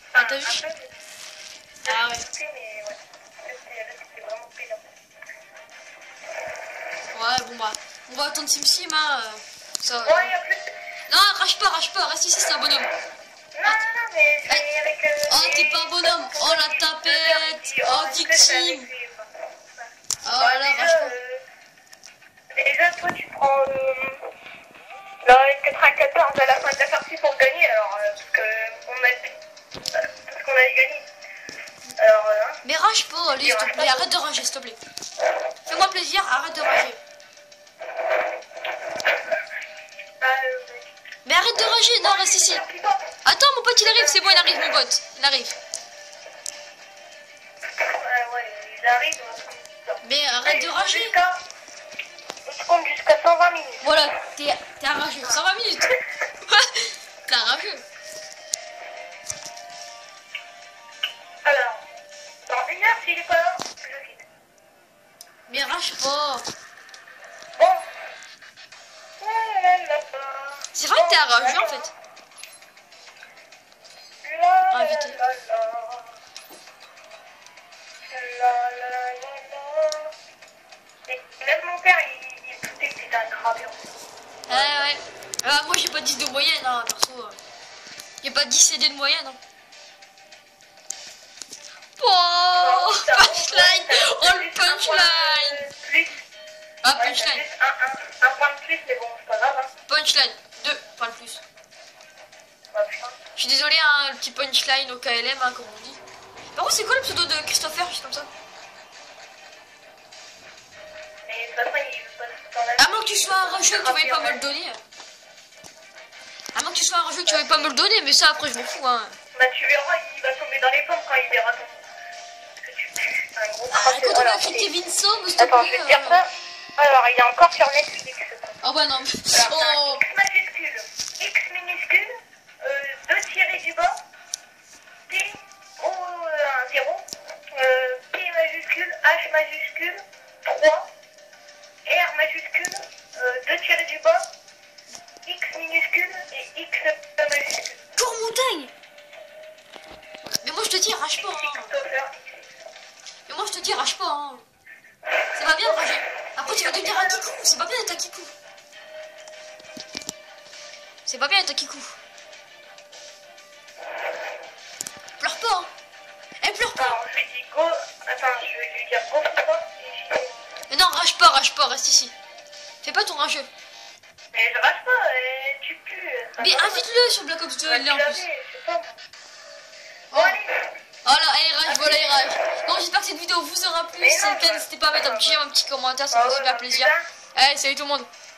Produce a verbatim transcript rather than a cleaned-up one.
Ah, t'as vu? Ah ouais. Ouais, bon bah, on va attendre Sim Sim, hein. Ça, Bon, il y a plus... Non, rage pas, rage pas, reste ici, c'est un bonhomme. Non, non, non, mais c'est avec... Euh, oh, t'es pas un bonhomme. Oh, la tapette. Oh, victime. Oh, là là, rage pas. Euh, déjà, toi, tu prends... Euh, la quatre-vingt-quatorze à la fin de la partie pour gagner, alors... Euh, parce que on a... Parce qu'on a gagné. Alors, euh, mais rage pas, allez, s'il te plaît, arrête de rager, s'il te plaît. Fais-moi plaisir, arrête de rager. Mais arrête de rager, non, reste ici. Attends, mon pote, il arrive, c'est bon, il arrive, mon pote. Il arrive. Ouais, ouais, il arrive. Mais arrête de rager. Je compte jusqu'à cent vingt minutes. Voilà, t'es un rageux. cent vingt minutes. T'es un rageux. Alors, dans une heure, s'il est pas là, je quitte. Mais rage pas. Bon. C'est vrai que t'es un rageux en fait. Invité. Même mon père, il, il doutait que c'était un graveur. Ouais, ouais. Ah, moi j'ai pas dix de moyenne, hein, perso. J'ai pas dix C D de moyenne. Hein. Oh, punchline. Oh, le punchline. Ah, punchline. Un, un, un point de plus, mais bon, c'est pas grave. Hein. Punchline. Deux, pas le plus. Je suis désolé, hein, le petit punchline au K L M, hein, comme on dit. Par contre, c'est quoi le pseudo de Christopher, juste comme ça? Mais de toute façon, il veut pas à moins que tu sois un rageux que tu veuilles pas me le donner. À moins que tu sois un rageux que tu veuilles pas me le donner, mais ça après je m'en fous. Hein. Bah, tu verras, il va tomber dans les pommes quand il verra ton. Que tu pues. Un gros ah, quand on a écrit Kevin Somme, s'il te plaît. Attends, je vais te dire ça. Alors, il est encore sur Netflix. Oh bah non. Alors, oh. X majuscule, X minuscule, euh, deux tirés du bas, T, O, euh, un zéro, euh, P majuscule, H majuscule, trois, R majuscule, euh, deux tirés du bas, X minuscule et X majuscule. Cours montagne. Mais moi je te dis, rage pas. Hein. Mais moi je te dis, rage pas. Hein. Ça va bien rager. Après tu vas devenir un kikou. C'est pas bien d'être un kikou. C'est pas bien d'être un kikou. Pleure pas. Hein. Elle pleure pas. Alors je lui dis go. Attends, je vais lui dire go pour toi. Mais non, rage pas, rage pas, reste ici. Fais pas ton rageux. Mais je rage pas, et tu pues. Mais invite-le sur Black Ops deux, il est en plus. Bon, allez. Voilà, allez, rage, voilà, il rage. Bon, j'espère que cette vidéo vous aura plu. Si c'est le cas, n'hésitez pas à mettre un petit, un petit commentaire, ça me fait super plaisir. Allez, salut tout le monde.